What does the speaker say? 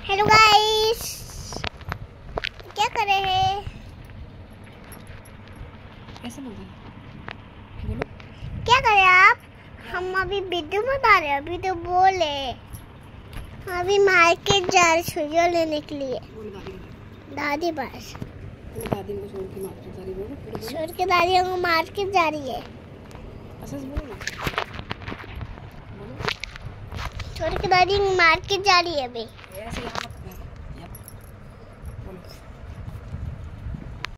Hello guys, क्या कर रहे हैं? कैसे बोल रहे हैं? बोलो क्या कर रहे हैं आप? हम अभी वीडियो बता रहे हैं। अभी तो बोले अभी मार्केट जा रहे छुरियाँ लेने के लिए। दादी बस दादी को छोड़ के मार्केट जा रही है। छोड़ के दादी को मार्केट जा रही है। बोलो ना, छोड़ के दादी मार्केट जा रही है अभी।